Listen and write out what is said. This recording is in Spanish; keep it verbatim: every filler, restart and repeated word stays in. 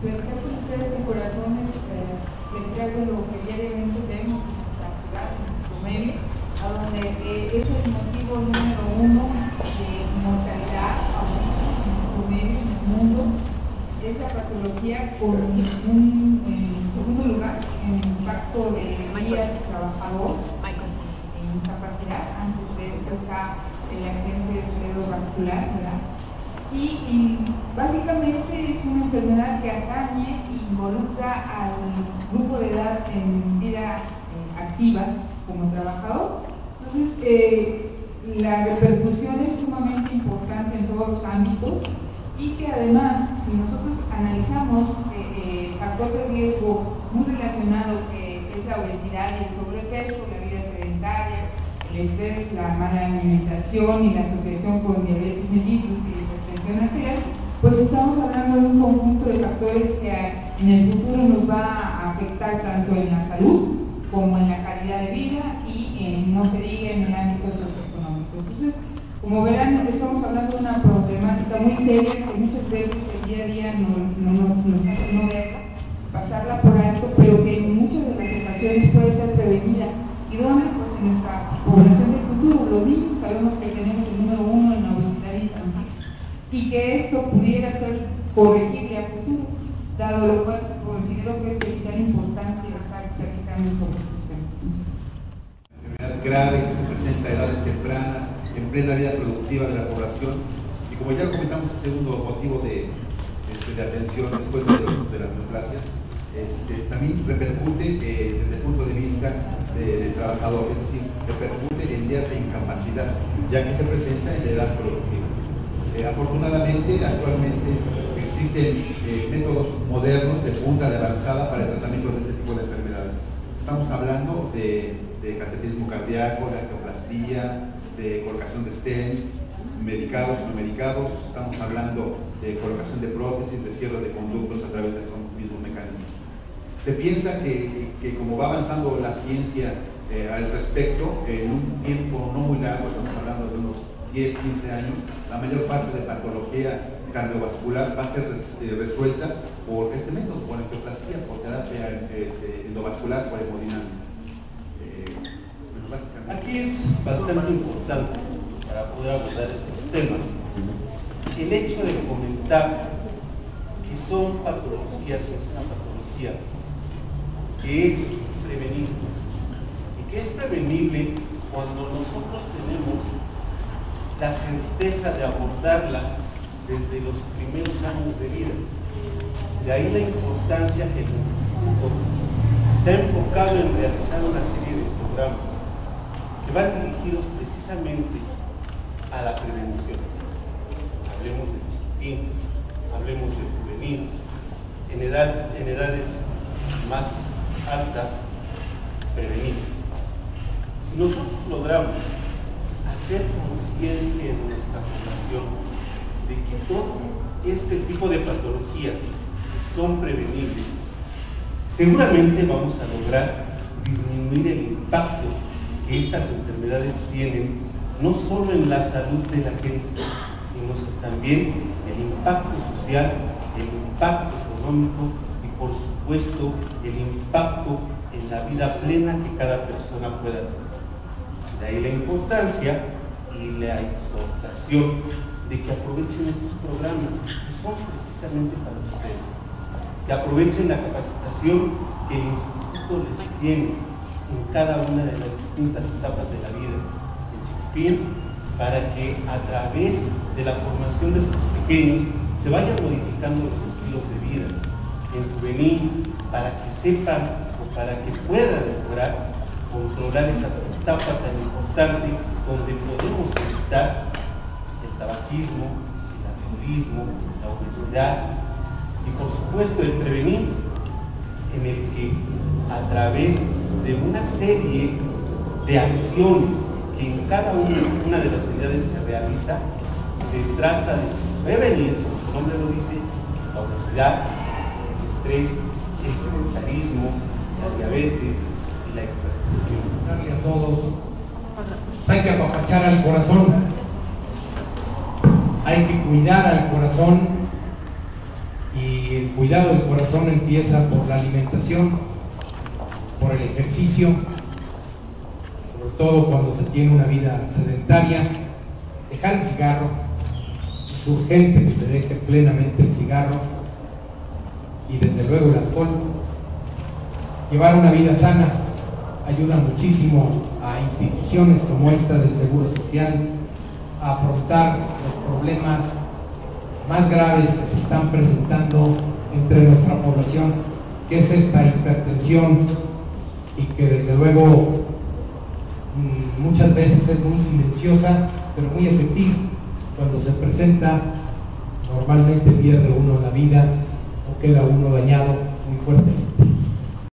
platicar con ustedes de corazones eh, central de lo que diariamente vemos en nuestra ciudad, en nuestro medio, a donde eh, es el motivo número uno de mortalidad ahorita en nuestro medio, en el mundo, es la patología con un, en segundo lugar, el impacto de vías trabajador en incapacidad. Antes de esto está el accidente cerebrovascular, ¿verdad? Y, y básicamente es una enfermedad que atañe e involucra al grupo de edad en vida eh, activa como trabajador. Entonces, eh, la repercusión es sumamente importante en todos los ámbitos y que además, si nosotros analizamos eh, el factor de riesgo muy relacionado que es la obesidad y el sobrepeso, la vida sedentaria, el estrés, la mala alimentación y la asociación con diabetes mellitus y hipertensión arterial, pues estamos hablando de un conjunto de factores que en el futuro nos va a afectar tanto en la salud como en la calidad de vida y en, no se diga en el ámbito socioeconómico. Entonces, como verán, estamos hablando de una problemática muy seria que muchas veces el día a día no, no, no, nos hace no verla, pasarla por alto, pero que en muchas de las ocasiones puede ser prevenida. ¿Y dónde? Pues en nuestra población del futuro, los niños. Sabemos que tenemos el número uno en la obesidad infantil y que esto pudiera ser corregible a futuro, dado lo cual considero que es de vital importancia estar platicando sobre estos temas. Enfermedad grave que se presenta a edades tempranas, en plena vida productiva de la población, y como ya comentamos, el segundo motivo de, este, de atención después de, los, de las neoplasias, este, también repercute eh, desde el punto de vista de, de trabajador, es decir, repercute en días de incapacidad, ya que se presenta en la edad productiva. Eh, afortunadamente, actualmente existen eh, métodos modernos de punta de avanzada para el tratamiento de este tipo de enfermedades. Estamos hablando de, de cateterismo cardíaco, de angioplastía, de colocación de stent, medicados y no medicados. Estamos hablando de colocación de prótesis, de cierre de conductos a través de estos mismos mecanismos. Se piensa que, que como va avanzando la ciencia eh, al respecto, en un tiempo no muy largo, estamos hablando de unos diez, quince años, la mayor parte de patología cardiovascular va a ser res, eh, resuelta por este método, por angioplastía, por terapia este, endovascular, por hemodinámica. Eh, bueno, básicamente. Aquí es bastante importante para poder abordar estos temas el hecho de comentar que son patologías, que es una patología que es prevenible y que es prevenible cuando nosotros tenemos la certeza de abordarla desde los primeros años de vida. De ahí la importancia que el Instituto se ha enfocado en realizar una serie de programas que van dirigidos precisamente a la prevención. Hablemos de chiquitines, hablemos de juveniles, en, edad, en edades más altas, prevenibles. Si nosotros logramos hacer conciencia en nuestra población de que todo este tipo de patologías son prevenibles, seguramente vamos a lograr disminuir el impacto que estas enfermedades tienen, no solo en la salud de la gente, sino también el impacto social, el impacto económico y por supuesto el impacto en la vida plena que cada persona pueda tener. De ahí la importancia y la exhortación de que aprovechen estos programas que son precisamente para ustedes, que aprovechen la capacitación que el Instituto les tiene en cada una de las distintas etapas de la vida, en chiquitines, para que a través de la formación de estos pequeños se vayan modificando los estilos de vida, en juvenil, para que sepan o para que puedan lograr controlar esa etapa tan importante donde podemos evitar el tabaquismo, el alcoholismo, la obesidad y por supuesto el prevenir, en el que a través de una serie de acciones que en cada una, una de las unidades se realiza, se trata de prevenir, como su nombre lo dice, la obesidad, el estrés, el sedentarismo, la diabetes y la hipertensión. Darle a todos, hay que apapachar al corazón, hay que cuidar al corazón y cuidado del corazón empieza por la alimentación, por el ejercicio, sobre todo cuando se tiene una vida sedentaria, dejar el cigarro. Es urgente que se deje plenamente el cigarro y desde luego el alcohol. Llevar una vida sana ayuda muchísimo a instituciones como esta del Seguro Social a afrontar los problemas más graves que se están presentando entre nuestra población, que es esta hipertensión, y que desde luego muchas veces es muy silenciosa pero muy efectiva. Cuando se presenta, normalmente pierde uno la vida o queda uno dañado muy fuertemente.